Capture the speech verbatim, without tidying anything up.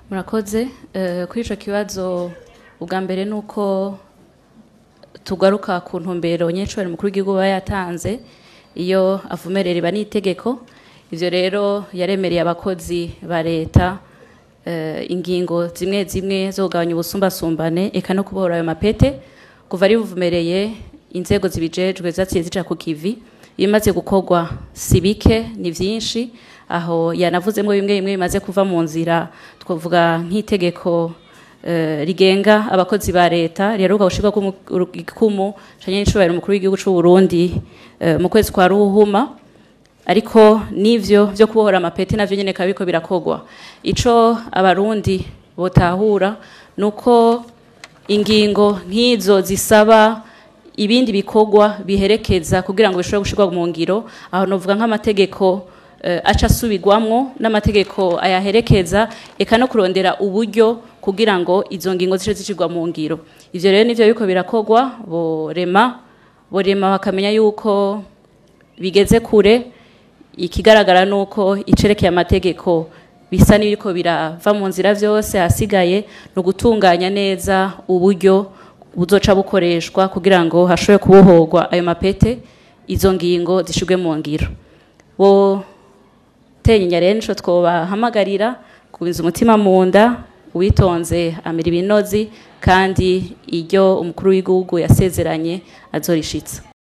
Murakoze kuri ico kibazo ubwa mbere nuko tugaruka ku ntumbero nyecubahiro mukuru w'igihugu yatanze iyo avumerera iba n'itegeko. Ivyo rero yaremereye abakozi ba leta ingingo zimwe zimwe zo kugabanya ubusumbasumbane eka no kubohora ayo mapete kuva ari buvumereye inzego zibijejwe zaciye zica ku kivi. Ibimaze gukorwa si bike ni vyinshi, aho yanavuzemwo bimwe bimwe bimaze kuva mu nzira, twavuga nk'itegeko rigenga abakozi ba leta rero ugahushirwa k'umukumu canye n'icubahiro mukuru w'igihugu c'u Burundi mu kwezi kwa Ruhuma. Ariko nivyo vyo kubohora amapete navyo nyene kabiko birakorwa. Ico abarundi botahura nuko ingingo nk'izo zisaba ibindi bikorwa biherekeza kugira ngo bishobore gushirwa mu ngiro, aho novuga nk'amategeko uh, aca asubirwamwo n'amategeko ayaherekeza eka no kurondera uburyo kugira ngo izo ngingo zice zishirwa mu ngiro. Ivyo rero nivyo biko birakorwa, borema borema bakamenya yuko bigeze kure. Ikigaragara nuko icerekeye amategeko bisa n'ibiriko birava mu nzira vyose, hasigaye no gutunganya neza uburyo buzoca bukoreshwa kugira ngo hashobore kubohorwa ayo mapete, izo ngingo zishirwe mu ngiro. Bo tenya rero nico twobahamagarira kubiza umutima mu nda, uwitonze amira ibinozi kandi iryo umukuru w'igihugu yasezeranye azorishitsa.